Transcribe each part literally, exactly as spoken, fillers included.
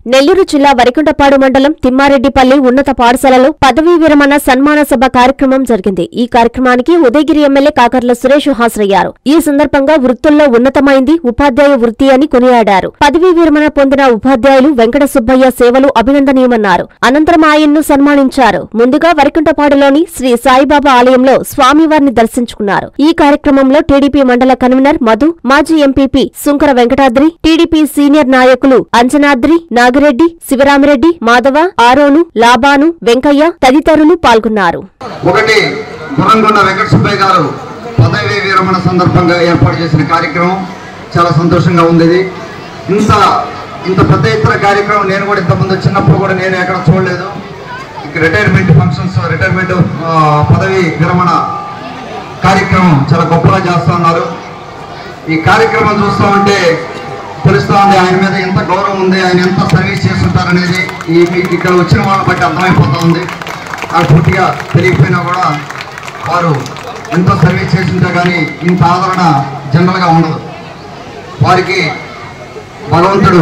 నెల్లూరు జిల్లా వరికుంటపాడు మండలం తిమ్మారెడ్డిపల్లి ఉన్నత పాఠశాలలో పదవీ విరమణ సన్మాన సభ కార్యక్రమం జరిగింది. ఈ కార్యక్రమానికి ఉదయగిరి ఎమ్మెల్యే కాకర్ల సురేష్ హాజరయ్యారు. ఈ సందర్భంగా వృత్తుల్లో ఉన్నతమైంది ఉపాధ్యాయ వృత్తి అని కొనియాడారు. పదవీ విరమణ పొందిన ఉపాధ్యాయులు వెంకట సుబ్బయ్య సేవలు అభినందనీయమన్నారు. అనంతరం ఆయన్ను సన్మానించారు. ముందుగా వరికుంటపాడులోని శ్రీ సాయిబాబా ఆలయంలో స్వామివారిని దర్శించుకున్నారు. ఈ కార్యక్రమంలో టీడీపీ మండల కన్వీనర్ మధు, మాజీ MPP Sunkara Venkatadri, TDP senior నాయకులు అంజనాద్రి, నాగిరెడ్డి, శివరామిరెడ్డి, మాధవ, ఆరోను, లాబాను, వెంకయ్య తదితరులు పాల్గొన్నారు. ఒకటి గురంగొండ వెంకట సుబ్బయ్య గారు పదవీ విరమణ సందర్భంగా ఏర్పాటు చేసిన కార్యక్రమం చాలా సంతోషంగా ఉంది. ఇంత ఇంత పెద్ద ఎత్తున కార్యక్రమం నేను కూడా ఇంతకుముందు చిన్నప్పుడు కూడా నేను ఎక్కడ చూడలేదు. రిటైర్మెంట్ ఫంక్షన్స్, రిటైర్మెంట్ పదవీ విరమణ కార్యక్రమం చాలా గొప్పగా చేస్తూ ఉన్నారు. ఈ కార్యక్రమం చూస్తూ ఉంటే తెలుస్తూ ఉంది ఆయన మీద ఎంత గౌరవం ఉంది, ఆయన ఎంత సర్వీస్ చేస్తుంటారనేది ఈ ఇక్కడ వచ్చిన వాళ్ళని బట్టి అర్థమైపోతూ ఉంది. నాకు పూర్తిగా తెలియకపోయినా కూడా వారు ఎంతో సర్వీస్ చేస్తుంటే కానీ ఇంత ఆదరణ జనరల్గా ఉండదు. వారికి భగవంతుడు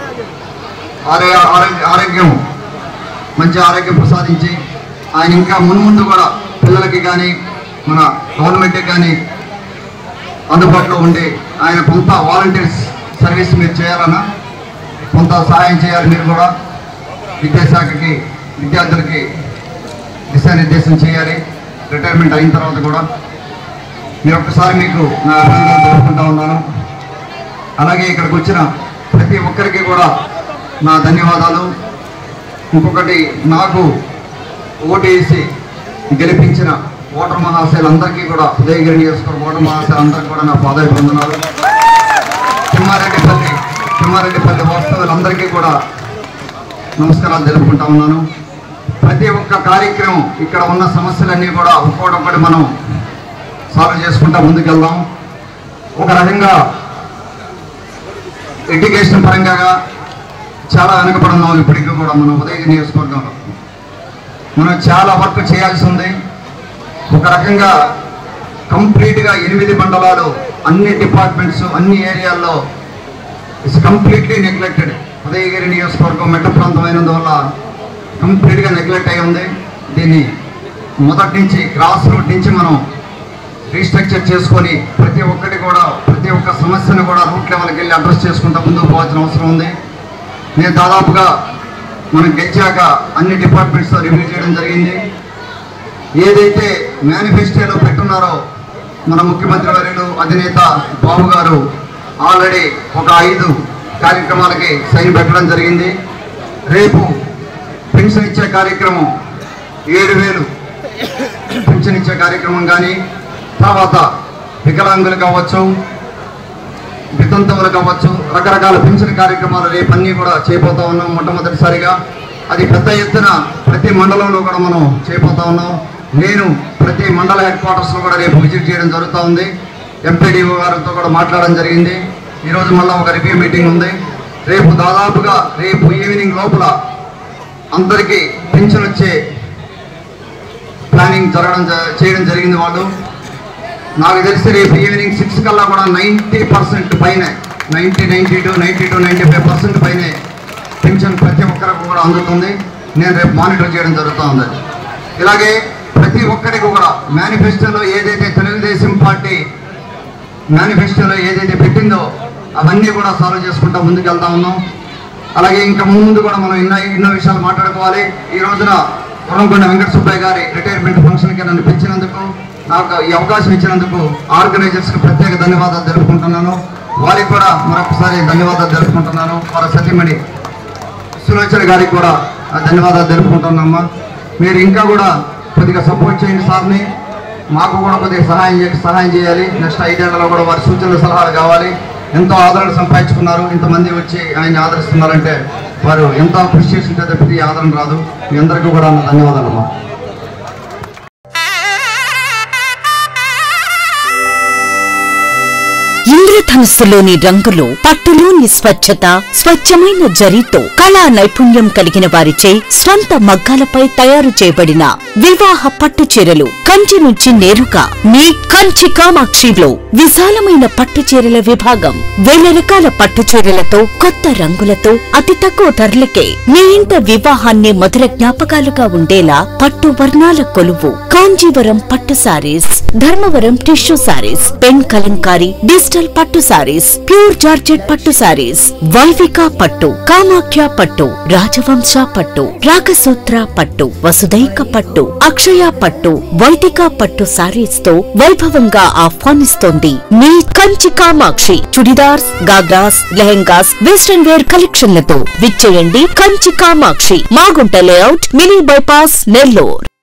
ఆరోగ్య ఆరోగ్యం మంచి ఆరోగ్యం ప్రసాదించి ఆయన ఇంకా మున్ముందు కూడా పిల్లలకి కానీ మన గవర్నమెంట్కి కానీ అందుబాటులో ఉండి ఆయన కొంత వాలంటీర్స్ సర్వీస్ మీరు చేయాలన్నా కొంత సహాయం చేయాలి. మీరు కూడా విద్యాశాఖకి విద్యార్థులకి దిశానిర్దేశం చేయాలి. రిటైర్మెంట్ అయిన తర్వాత కూడా మీరు ఒక్కసారి మీకు నా అభినందనలు తెలుపుకుంటా ఉన్నాను. అలాగే ఇక్కడికి వచ్చిన ప్రతి ఒక్కరికి కూడా నా ధన్యవాదాలు. ఇంకొకటి నాకు ఓటు వేసి గెలిపించిన ఓటర్ మహాశయులందరికీ కూడా ఉదయగిరి నియోజకవర్గ ఓటర్ మహాశయులందరికీ కూడా నా పాదాభివందనాలు. తిమ్మారెడ్డిపల్లి తిమ్మారెడ్డిపల్లి వాస్తవులందరికీ కూడా నమస్కారాలు తెలుపుకుంటా ఉన్నాను. ప్రతి ఒక్క కార్యక్రమం ఇక్కడ ఉన్న సమస్యలన్నీ కూడా ఒక్కొక్కటి మనం సాల్వ్ చేసుకుంటా ముందుకెళ్దాం. ఒక రకంగా ఎడ్యుకేషన్ పరంగా చాలా వెనకబడున్నాం. ఇప్పటికీ కూడా మనం ఉదయగిరి నియోజకవర్గంలో మనం చాలా వర్క్ చేయాల్సి ఉంది. ఒక రకంగా కంప్లీట్గా ఎనిమిది మండలాలు అన్ని డిపార్ట్మెంట్స్ అన్ని ఏరియాల్లో ఇట్స్ కంప్లీట్లీ నెగ్లెక్టెడ్. ఉదయగిరి నియోజకవర్గం మెట్ట ప్రాంతం అయినందువల్ల కంప్లీట్గా నెగ్లెక్ట్ అయి ఉంది. దీన్ని మొదటి నుంచి గ్రాస్ రూట్ నుంచి మనం రీస్ట్రక్చర్ చేసుకొని ప్రతి ఒక్కటి కూడా ప్రతి ఒక్క సమస్యను కూడా రూట్ లెవెల్కి వెళ్ళి అడ్రస్ చేసుకుంటూ ముందుకు పోవాల్సిన అవసరం ఉంది. నేను దాదాపుగా మనం గెలిచాక అన్ని డిపార్ట్మెంట్స్తో రివ్యూ చేయడం జరిగింది. ఏదైతే మేనిఫెస్టోలో పెట్టున్నారో మన ముఖ్యమంత్రి వర్యులు అధినేత బాబు గారు ఆల్రెడీ ఒక ఐదు కార్యక్రమాలకి సైన్ పెట్టడం జరిగింది. రేపు పెన్షన్ ఇచ్చే కార్యక్రమం ఏడు వేలు పెన్షన్ ఇచ్చే కార్యక్రమం కానీ, తర్వాత వికలాంగులు కావచ్చు, వితంతువులు కావచ్చు, రకరకాల పెన్షన్ కార్యక్రమాలు రేపు అన్నీ కూడా చేయబోతా ఉన్నాం. మొట్టమొదటిసారిగా అది పెద్ద ఎత్తున ప్రతి మండలంలో కూడా మనం చేయబోతా ఉన్నాం. నేను ప్రతి మండల హెడ్ క్వార్టర్స్లో కూడా రేపు విజిట్ చేయడం జరుగుతూ ఉంది. ఎంపీడీఓ గారితో కూడా మాట్లాడడం జరిగింది. ఈరోజు మళ్ళీ ఒక రివ్యూ మీటింగ్ ఉంది. రేపు దాదాపుగా రేపు ఈవినింగ్ లోపల అందరికీ పెన్షన్ వచ్చే ప్లానింగ్ జరగడం చేయడం జరిగింది. వాళ్ళు నాకు తెలిసి రేపు ఈవినింగ్ సిక్స్ కల్లా కూడా నైంటీ పర్సెంట్ పైనే ninety ninety two ninety two ninety five percent పైనే పెన్షన్ ప్రతి ఒక్కరికి కూడా అందుతుంది. నేను రేపు మానిటర్ చేయడం జరుగుతూ ఉంది. ఇలాగే ప్రతి ఒక్కరికి కూడా మేనిఫెస్టోలో ఏదైతే తెలుగుదేశం పార్టీ మేనిఫెస్టోలో ఏదైతే పెట్టిందో అవన్నీ కూడా సాల్వ్ చేసుకుంటా ముందుకు వెళ్తా ఉన్నాం. అలాగే ఇంకా ముందు కూడా మనం ఎన్నో ఎన్నో విషయాలు మాట్లాడుకోవాలి. ఈ రోజున గురంగొండ వెంకట సుబ్బయ్య గారి రిటైర్మెంట్ ఫంక్షన్కి నన్ను పిలిచినందుకు, నాకు ఈ అవకాశం ఇచ్చినందుకు ఆర్గనైజర్స్కి ప్రత్యేక ధన్యవాదాలు తెలుపుకుంటున్నాను. వారికి కూడా మరొకసారి ధన్యవాదాలు తెలుపుకుంటున్నాను. వారి సతీమణి సులోచన గారికి కూడా ధన్యవాదాలు తెలుపుకుంటున్నామ్మా. మీరు ఇంకా కూడా కొద్దిగా సపోర్ట్ చేయండి సార్ని. మాకు కూడా కొద్దిగా సహాయం చేసి సహాయం చేయాలి. నెక్స్ట్ ఐదేళ్లలో కూడా వారి సూచనలు సలహాలు కావాలి. ఎంతో ఆదరణ సంపాదించుకున్నారు. ఇంతమంది వచ్చి ఆయన ఆదరిస్తున్నారంటే వారు ఎంతో కృషి చేస్తుంటే తప్పితే ఆదరణ రాదు. మీ అందరికీ కూడా ధన్యవాదాలమ్మా. ఇంద్రధనుస్సులోని రంగులు, పట్టులోని స్వచ్ఛత, స్వచ్ఛమైన జరీతో కళా నైపుణ్యం కలిగిన వారిచే స్వంత మగ్గాలపై తయారు చేయబడిన వివాహ పట్టు చీరలు కంచి నుంచి నేరుగా మీ కంచి కామాక్షిలో విశాలమైన పట్టు చీరల విభాగం. వేల రకాల పట్టు చీరలతో, కొత్త రంగులతో, అతి తక్కువ ధరలకే మీ ఇంట వివాహాన్ని మధుర జ్ఞాపకాలుగా ఉండేలా పట్టు వర్ణాల కొలువు కాంజీవరం పట్టు saris, Dharmavaram tissue saris, pen Kalamkari, digital పట్టు సారీస్, ప్యూర్ జార్జెట్ పట్టు సారీస్, వైవిక పట్టు, కామాఖ్య పట్టు, రాజవంశ పట్టు, రాగసూత్ర పట్టు, వసుదైక పట్టు, అక్షయ పట్టు, వైదిక పట్టు సారీస్ తో వైభవంగా ఆహ్వానిస్తోంది మీ కంచి కామాక్షి. చుడిదార్స్, గాగ్రాస్, లెహెంగాస్, వెస్టర్న్ వేర్ కలెక్షన్లతో విచ్చేయండి Kanchi Kamakshi, Magunta layout, mini bypass, Nellore.